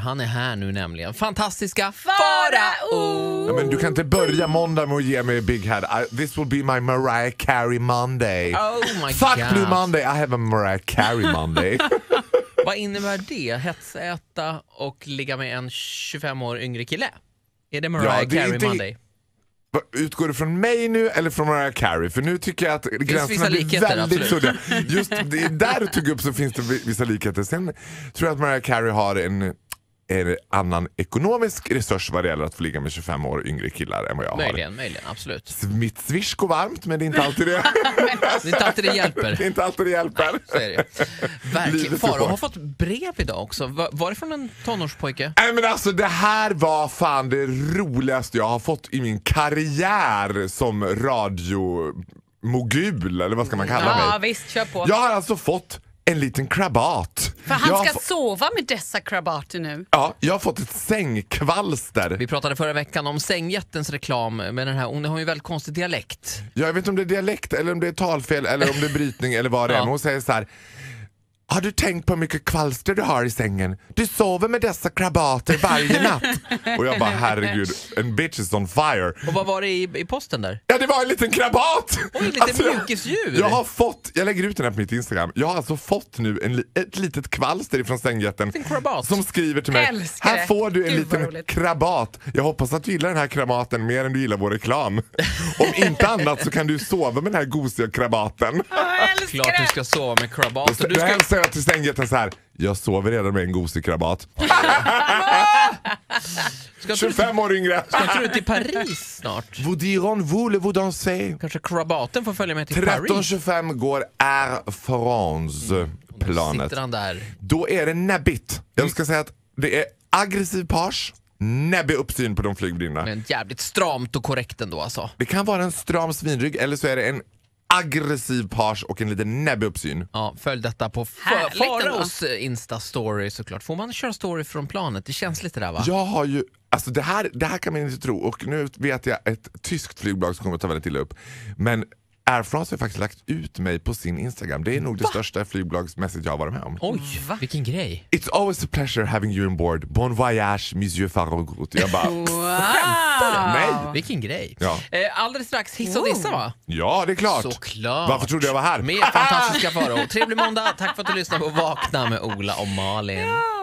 Han är här nu nämligen. Fantastiska Farao! Ja, men du kan inte börja måndag med att ge mig Big Head. This will be my Mariah Carey Monday. Oh my Fuck God. Blue Monday, I have a Mariah Carey Monday. Vad innebär det? Hetsäta och ligga med en 25 år yngre kille? Är det Mariah det är Carey inte... Monday? Utgår det från mig nu eller från Mariah Carey? För nu tycker jag att gränserna blir väldigt suddiga. Just det, där du tog upp så finns det vissa likheter. Sen tror jag att Mariah Carey har en annan ekonomisk resurs vad det gäller att få ligga med 25 år yngre killar än vad jag har. Möjligen, absolut. Mitt swish går varmt, men det är inte alltid det. Det är inte alltid det hjälper. Det är inte alltid det hjälper. Så är det. Verkligen. Livet är Farao hårt. har fått brev idag också. Var det från en tonårspojke? Nej, men alltså det här var fan det roligaste jag har fått i min karriär som radiomogul, eller vad ska man kalla mig? Ja, visst, kör på. Jag har alltså fått en liten krabat. För han ska sova med dessa krabater nu. Ja, jag har fått ett sängkvalster. Vi pratade förra veckan om sängjättens reklam med den här. Hon har ju väldigt konstig dialekt. Jag vet inte om det är dialekt eller om det är talfel eller om det är brytning eller vad det är. Ja. Men hon säger så här: har du tänkt på hur mycket kvalster du har i sängen? Du sover med dessa krabater varje natt. Och jag bara, herregud, en bitch is on fire. Och vad var det i posten där? Ja, det var en liten krabat! Oj, lite mjukisdjur. Jag lägger ut den här på mitt Instagram. Jag har alltså fått nu ett litet kvalster ifrån sängjätten som skriver till mig: Älskar här det. får du en Gud, vad liten roligt. krabat. Jag hoppas att du gillar den här krabaten mer än du gillar vår reklam. Om inte annat så kan du sova med den här gosiga krabaten. Jag älskar Klart du det. ska sova med krabat. Du hälsar jag till sängjätten så här: jag sover redan med en gosig krabat. 25 år yngre. Ska inte du till Paris snart? Vous dirons-vous le vous danser? Kanske krabaten får följa med till Paris. 13.25 går Air France-planet. Sitter han där? Då är det näbbigt. Jag ska säga att det är aggressiv page, näbbig uppsyn på de flygvärdinnorna. Men jävligt stramt och korrekt ändå alltså. Det kan vara en stram svinrygg eller så är det en aggressiv page och en liten näbbig uppsyn. Ja, följ detta på Härligt Faraos Insta-story såklart. Får man köra story från planet? Det känns lite där va? Jag har ju, alltså det här kan man inte tro, och nu vet jag ett tyskt flygbolag som kommer att ta väldigt illa upp. Men Air France har faktiskt lagt ut mig på sin Instagram. Det är nog det största flygbolagsmässigt jag har varit med om. Oj, vilken grej. It's always a pleasure having you on board. Bon voyage, monsieur Farao Groth. Jag bara, Wow. nej. Vilken grej. Ja. Alldeles strax hiss och dissa va? Ja, det är klart. Såklart. Varför trodde jag var här? Med fantastiska Farao. Trevlig måndag. Tack för att du lyssnade på Vakna med Ola och Malin.